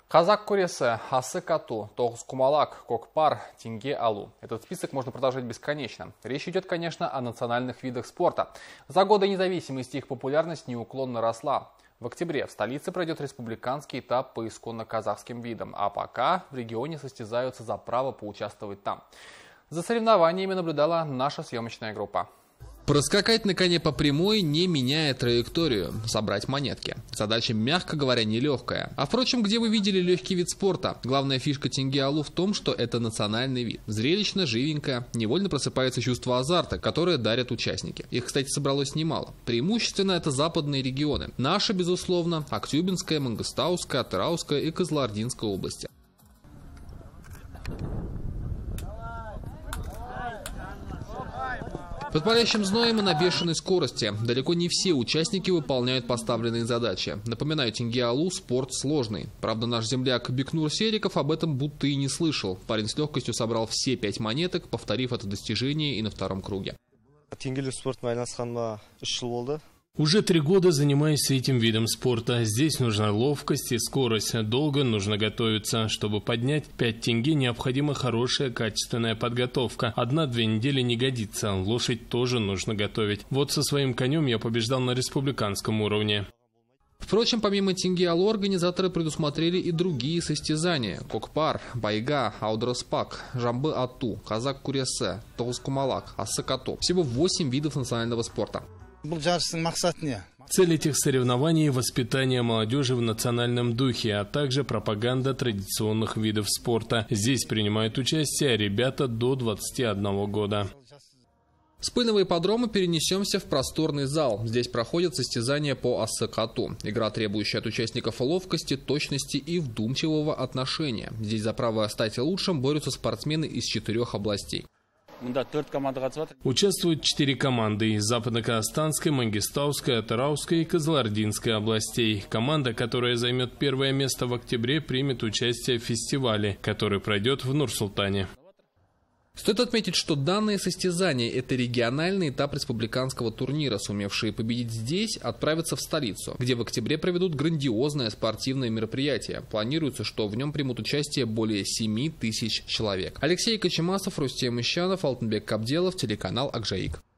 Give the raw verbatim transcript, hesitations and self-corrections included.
Казак Куресе, Асы Кату, Тоғыз Кумалак, Кокпар, Тенге Алу. Этот список можно продолжать бесконечно. Речь идет, конечно, о национальных видах спорта. За годы независимости их популярность неуклонно росла. В октябре в столице пройдет республиканский этап по исконно казахским видам, а пока в регионе состязаются за право поучаствовать там. За соревнованиями наблюдала наша съемочная группа. Проскакать на коне по прямой, не меняя траекторию, собрать монетки. Задача, мягко говоря, нелегкая. А впрочем, где вы видели легкий вид спорта? Главная фишка Тенге Алу в том, что это национальный вид. Зрелищно, живенько, невольно просыпается чувство азарта, которое дарят участники. Их, кстати, собралось немало. Преимущественно это западные регионы. Наша, безусловно, Актюбинская, Мангыстауская, Атырауская и Кызылординская области. Под палящим зноем и на бешеной скорости. Далеко не все участники выполняют поставленные задачи. Напоминаю, Тенге Алу – спорт сложный. Правда, наш земляк Бекнур Сериков об этом будто и не слышал. Парень с легкостью собрал все пять монеток, повторив это достижение и на втором круге. Уже три года занимаюсь этим видом спорта. Здесь нужна ловкость и скорость. Долго нужно готовиться. Чтобы поднять пять тенге, необходима хорошая качественная подготовка. Одна-две недели не годится. Лошадь тоже нужно готовить. Вот со своим конем я побеждал на республиканском уровне. Впрочем, помимо Тенге Алу, организаторы предусмотрели и другие состязания. Кокпар, Байга, Аудроспак, Жамбы Ату, Казак Куресе, Тоғыз Кумалак, Асы Кату. Всего восемь видов национального спорта. Цель этих соревнований – воспитание молодежи в национальном духе, а также пропаганда традиционных видов спорта. Здесь принимают участие ребята до двадцати одного года. С пыльного ипподрома перенесемся в просторный зал. Здесь проходят состязания по Асы Кату. Игра, требующая от участников ловкости, точности и вдумчивого отношения. Здесь за право стать лучшим борются спортсмены из четырех областей. Участвуют четыре команды из Западно-Казахстанской, Мангистауской, Атырауской и Кызылординской областей. Команда, которая займет первое место в октябре, примет участие в фестивале, который пройдет в Нур-Султане. Стоит отметить, что данные состязания – это региональный этап республиканского турнира. Сумевшие победить здесь отправятся в столицу, где в октябре проведут грандиозное спортивное мероприятие. Планируется, что в нем примут участие более семи тысяч человек. Алексей Кочемасов, Рустем Ищанов, Алтынбек Кабделов, телеканал Акжаик.